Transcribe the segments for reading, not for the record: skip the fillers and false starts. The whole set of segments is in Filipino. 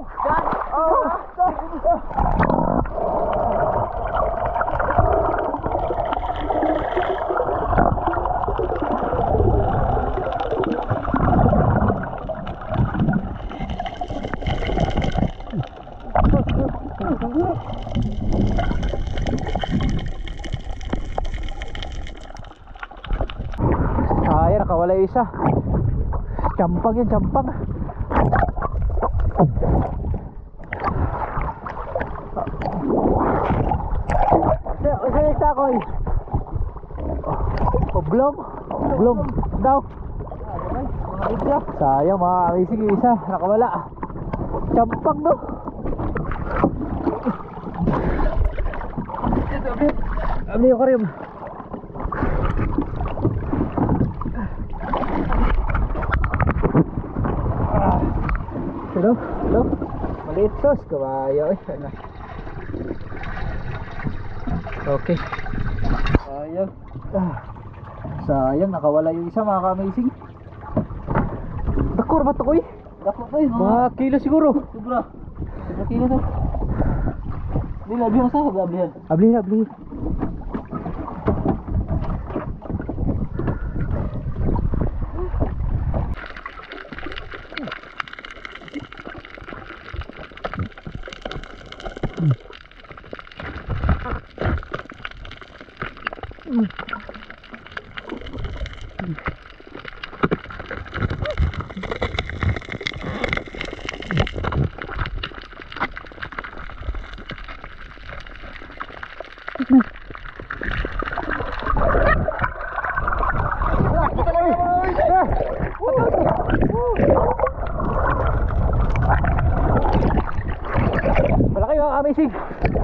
Sayang, nakawala yung isa. Campang yan, campang. Saan yung takoy? Oblong? Oblong daw. Sayang mga kamising, yung isa nakawala. Campang no. Abli ko rin. Hello? Hello? Maliit sos, kawayo. Okay. Sayang. Sayang, nakawala yung isa mga ka-amazing. Dakor ba ito ko eh? Dakor ko eh. Mga kilo siguro. Sobra. Sobra kilo to. Hindi, labihan sa labihan. Ablihan, ablihan. Malaki yung amazing.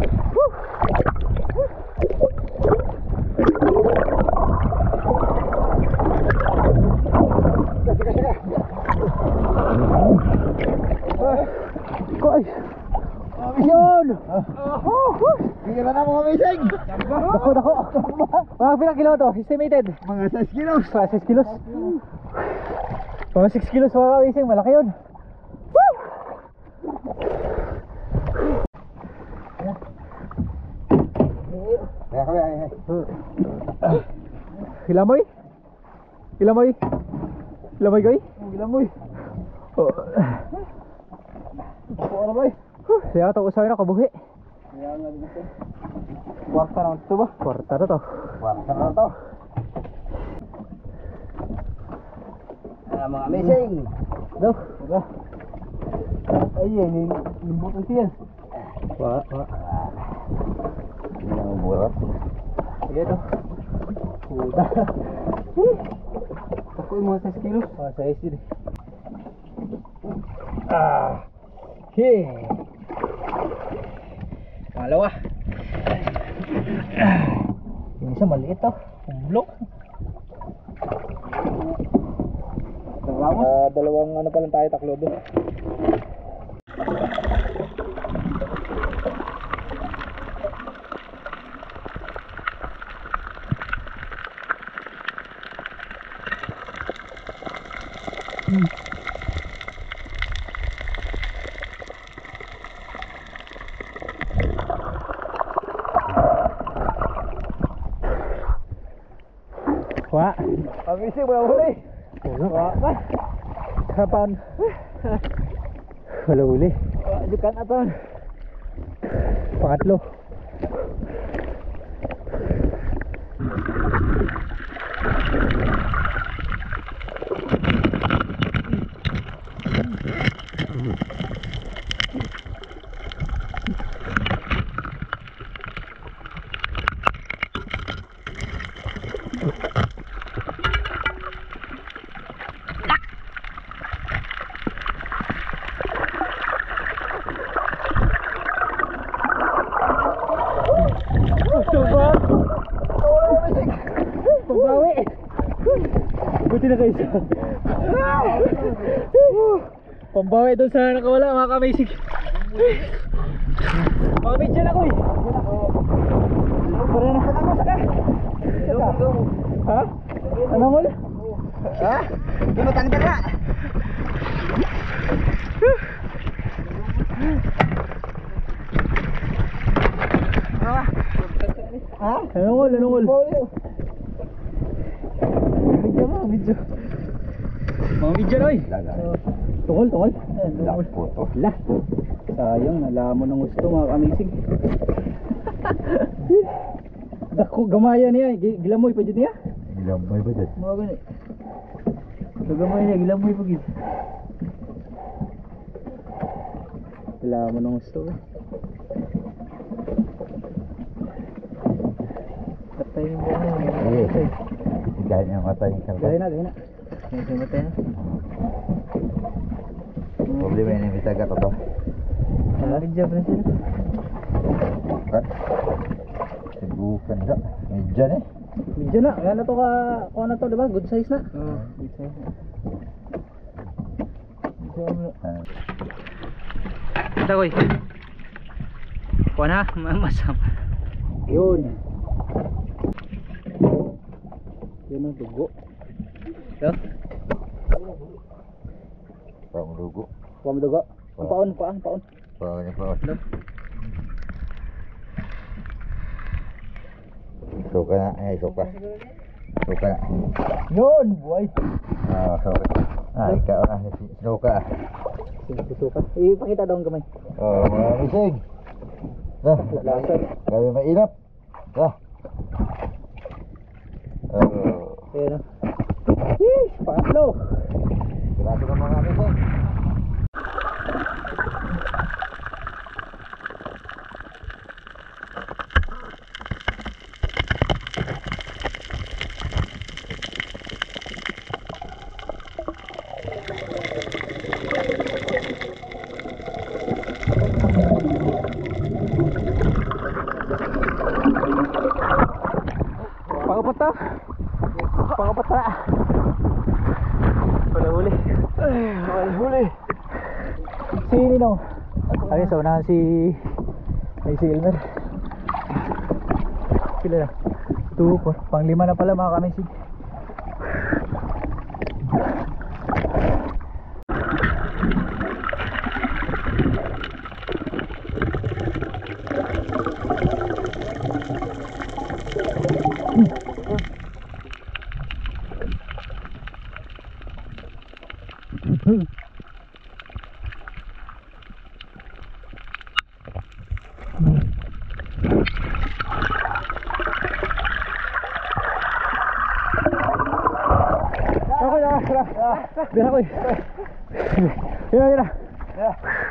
Koy. Yun. Hira na mga amazing. Dako, dako. Mga pilang kilo to? Estimated? Mga 6 kilos. 6 kilos. Mga 6 kilos mga amazing. Malaki yun. Kaya kami ay. Ilamoy? Ilamoy? Ilamoy koy? Ilamoy. Oh. Ano ba? Siya ito usawin ako buhi. Kaya nga dito. Kwarta naman ito ba? Kwarta na to. Kwarta na to. Mga amazing. Daw, wala. Ay, yan, nimbutan siya. Wala, wala. Ini yang bulat. Sige ito. Puta. Ako yung mga 6 kilos. Mga 6 din. Okay. Pangalawa. Yung isa maliit to. Umblok. Dalawang ano pa lang tayo, taklobo. Wah, Amazing wala huli. wah, wah. Harapan. Wala huli. Jukan aton. Pangatlo. Pambawi. Buti na kayo sa pambawi doon sa nakawala mga ka-amazing. Makamit dyan ako eh. Para na. Ha? Anong huli? Ha? Di matanggal na. Nanungol, nanungol. Video mo, video. Mga video na oy. Tungol, tungol. Jackpot. Lah. Sayang, nalaman ng gusto mga kamising. Dako, gamaya niya. Gilamoy pa dyan niya. Gilamoy ba dyan? Mga ganit. Gamay niya, gilamoy pa dyan. Nalaman ng gusto. Patay mo ba na? Gaya niya matay yung kalpa. Gaya na, gaya na. Matay na. Problema ini bisa gat atau? Kerja berhasil. Kan? Bukan dak. Meja ni. Meja nak, yan na to ka, kuha na to, diba? Good size na. Good size na. Ito koy. Kuha na, masam. Yun. Yun ang dugo. Ito. Pamudugo. Kuha mo dugo. Ang paon, paon. Paon, paon. Suka na, suka. Suka na. Yun, boy. Suka. Ikaw na, suka. Suka. Ipakita daw ang kamay. Mga misig. Dah, Lasad. kami mainap. Dah. Ayan o. Yeesh, pangatlo. Grabe ng mga misig. Pangapat na. Pangapat na. Wala huli. Wala huli. Si Nino. Ay, sa unahan si Elmer. Sila na. 2, 4. Pang 5 na pala mga kamisig. Biar aku. Ya. Ya.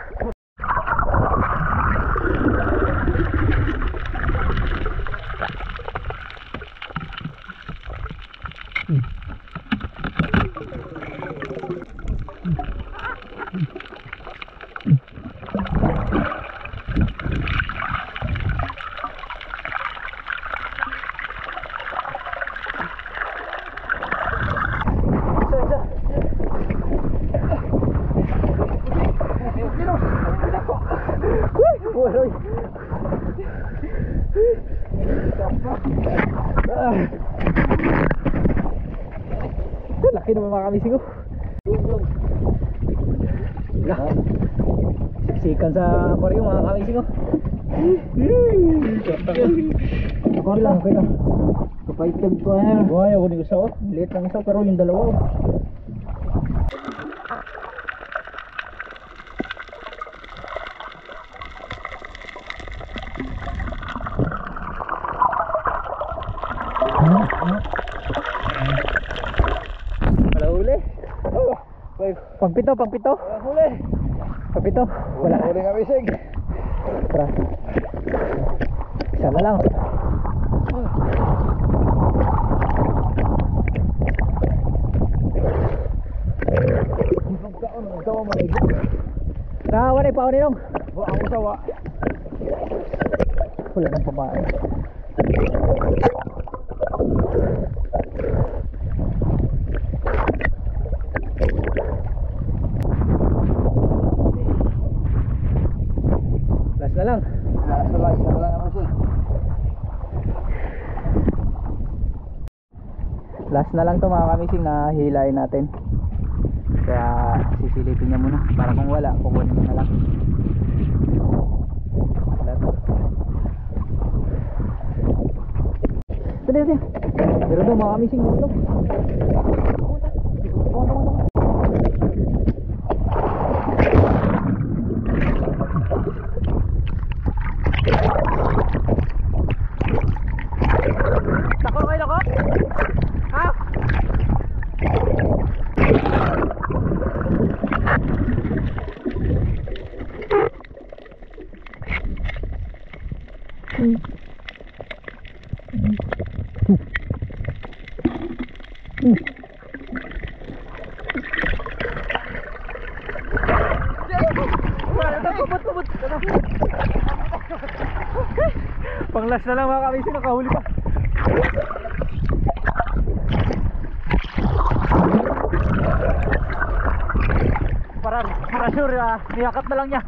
Laki naman mga kamising ko. Siksikan sa aquarium mga kamising ko. Okay lang, okay lang. Kapaitan ko yan. Ayaw ko din ko sa o. Liit lang isa pero yung dalawa. Wala huli. Pagpito. Wala huli. Pagpito. Wala huli nga misig. Tara. Isa na lang. Wala pa ni nong. Ang sawa. Wala nang pamain. Last na lang. Isa lang ang misig. Last na lang to mga kamising na hilain natin. Kaya sisilipin niya muna para kung wala, kukunin niya na lang. Wala to. dito. Pero doon mga kamising dito. Tako kayo lako? Ha? Panglas na lang mga kamising, nakahuli pa. Para sure, niyakap na lang niya.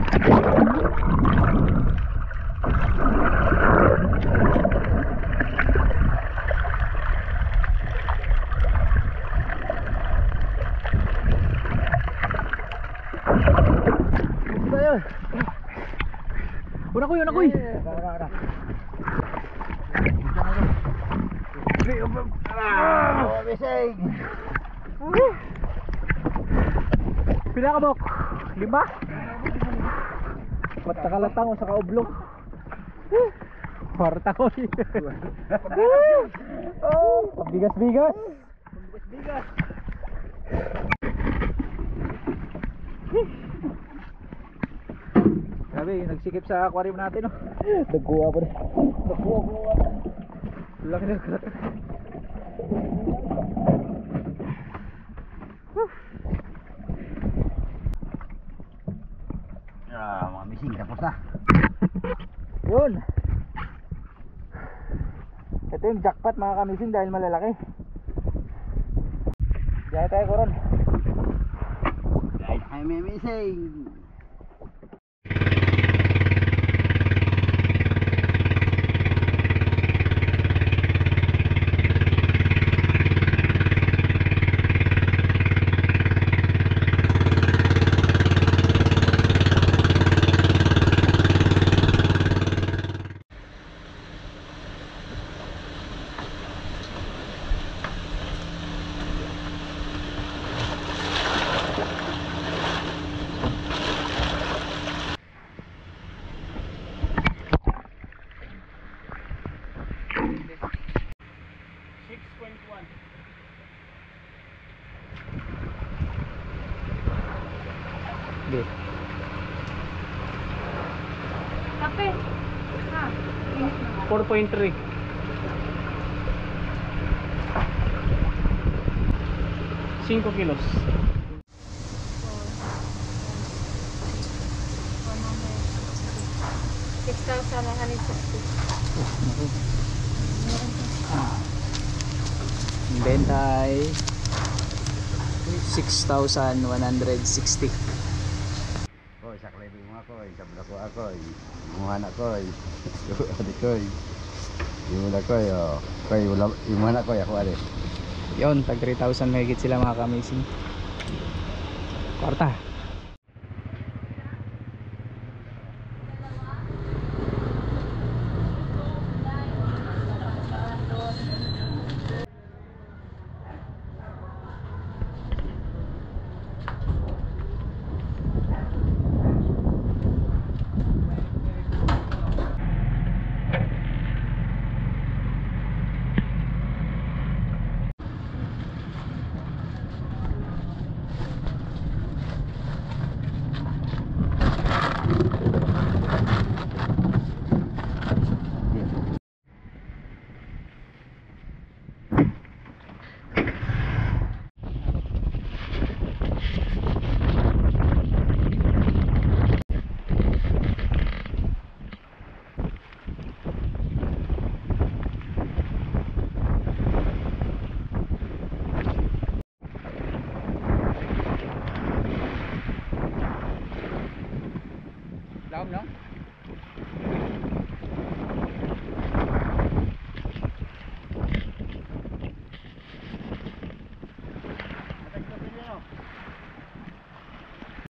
Una koy. Pila ka bok? 5? Matakalatang o sa kaublong. Kwarta ko. Oh, bigas-bigas. Grabe, nagsikip sa aquarium natin, no? Nagkuha pa rin. Nagkuha. Laki na kalat. Mga mising, tapos na. Yun. Ito yung jackpot mga kamising dahil malalaki. Diyan tayo koron. Guys, ay may mising. Okay. Kape. Ha. 4.3. Cinco kilos. 6,160. Benta ay 6,160. Koy, saklay mo ako, sabla ko ako, imuhan ako, adik ko, imuhan ako, imuhan ako, ako adik. Yun, tag 3,000 mahigit sila mga kamising. Kwarta. Laom, no?